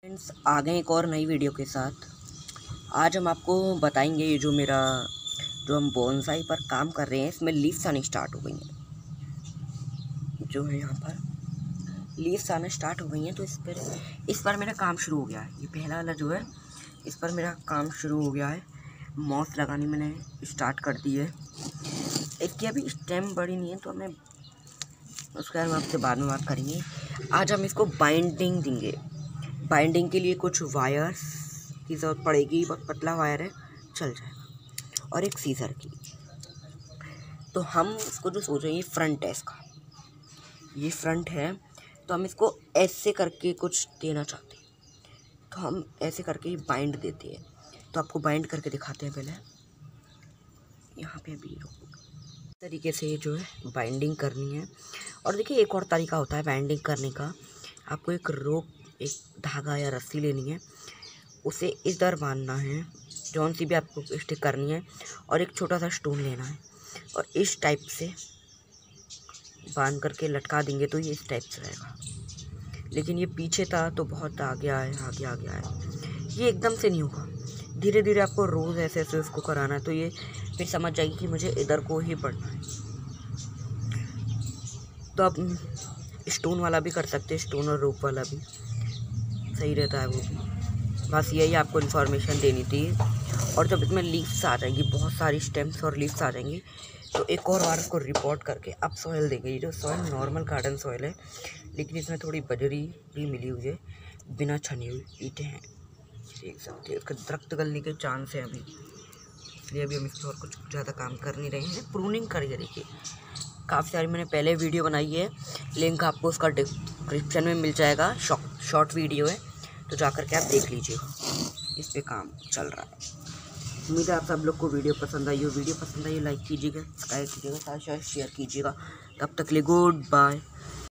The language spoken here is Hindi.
फ्रेंड्स, आ गए एक और नई वीडियो के साथ। आज हम आपको बताएंगे ये जो हम बोनसाई पर काम कर रहे हैं, इसमें लीव्स आनी स्टार्ट हो गई हैं। जो है यहाँ पर लीव्स आना स्टार्ट हो गई हैं, तो इस पर मेरा काम शुरू हो गया है। ये पहला वाला जो है, इस पर मेरा काम शुरू हो गया है। मॉस लगानी मैंने स्टार्ट कर दी है। इसकी अभी स्टेम बड़ी नहीं है, तो हमें उसके बारे में आपसे बाद में बात करेंगे। आज हम इसको बाइंडिंग देंगे। बाइंडिंग के लिए कुछ वायर्स की ज़रूरत पड़ेगी। बहुत पतला वायर है, चल जाएगा, और एक सीज़र की। तो हम इसको जो सोच रहे हैं, ये फ्रंट है इसका, ये फ्रंट है। तो हम इसको ऐसे करके कुछ देना चाहते हैं, तो हम ऐसे करके ही बाइंड देते हैं। तो आपको बाइंड करके दिखाते हैं। पहले यहाँ पे भी इस तरीके से ये जो है बाइंडिंग करनी है। और देखिए, एक और तरीका होता है बाइंडिंग करने का। आपको एक रोप, एक धागा या रस्सी लेनी है, उसे इधर बांधना है, जौन सी भी आपको स्टिक करनी है, और एक छोटा सा स्टोन लेना है, और इस टाइप से बांध करके लटका देंगे, तो ये इस टाइप से रहेगा। लेकिन ये पीछे था तो बहुत आगे आए, ये एकदम से नहीं होगा। धीरे धीरे आपको रोज़ ऐसे ऐसे उसको कराना है, तो ये फिर समझ जाएगी कि मुझे इधर को ही पढ़ना है। तो आप स्टोन वाला भी कर सकते हैं, स्टोन और रोप वाला भी सही रहता है वो भी। बस यही आपको इन्फॉर्मेशन देनी थी। और जब इसमें लीव्स आ जाएंगी, बहुत सारी स्टेम्स और लीव्स आ जाएंगी, तो एक और बार उसको रिपोर्ट करके अब सॉइल देंगे। ये जो सॉइल नॉर्मल गार्डन सॉइल है, लेकिन इसमें थोड़ी बजरी भी मिली हुई है, बिना छनी हुई ईंटें हैं, देख सकते हैं। इसका दरख्त गलने के चांस है अभी, इसलिए अभी हम इस पर और कुछ ज़्यादा काम कर नहीं रहे हैं। प्रूनिंग करिए। देखिए, काफ़ी सारी मैंने पहले वीडियो बनाई है, लिंक आपको उसका डिस्क्रिप्शन में मिल जाएगा। शॉर्ट वीडियो है, तो जा कर के आप देख लीजिएगा। इस पे काम चल रहा है। उम्मीद है आप सब लोग को वीडियो पसंद आई हो। वीडियो पसंद आई हो लाइक कीजिएगा, सब्सक्राइब कीजिएगा, साथ शेयर कीजिएगा। तब तक के लिए गुड बाय।